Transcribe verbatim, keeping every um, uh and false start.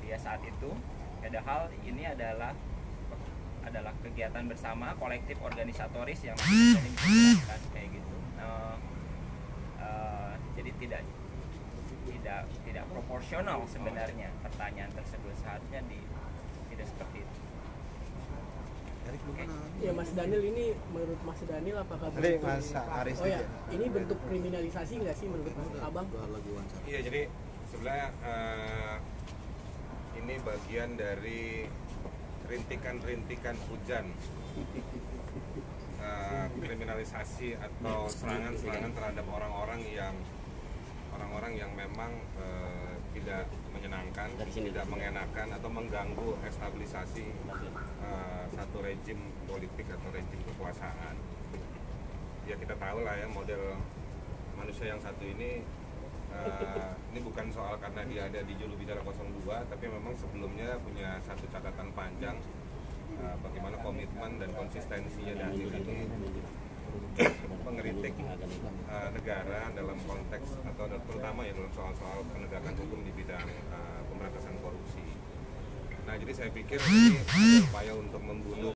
dia saat itu. Padahal ini adalah adalah kegiatan bersama kolektif organisatoris yang menjelaskan kayak gitu. Uh, uh, jadi tidak tidak tidak proporsional sebenarnya pertanyaan tersebut, seharusnya di tidak seperti itu. Okay. Ya Mas Daniel, ini menurut Mas Daniel apakah Tadi Mas Aris oh ya, ini bentuk kriminalisasi nggak sih menurut Mas Abang? Iya, jadi sebenarnya uh, ini bagian dari rintikan-rintikan hujan uh, kriminalisasi atau serangan-serangan terhadap orang-orang yang orang-orang yang memang uh, tidak menyenangkan, tidak mengenakan atau mengganggu stabilisasi uh, satu rejim politik atau rejim kekuasaan. Ya kita tahu lah ya model manusia yang satu ini. Uh, ini bukan soal karena dia ada di juru bicara nol dua, tapi memang sebelumnya punya satu catatan panjang uh, bagaimana komitmen dan konsistensinya Daniel ini mengkritik uh, negara dalam konteks atau terutama ya dalam soal-soal penegakan hukum di bidang uh, pemberantasan korupsi. Nah, jadi saya pikir ini ada upaya untuk membunuh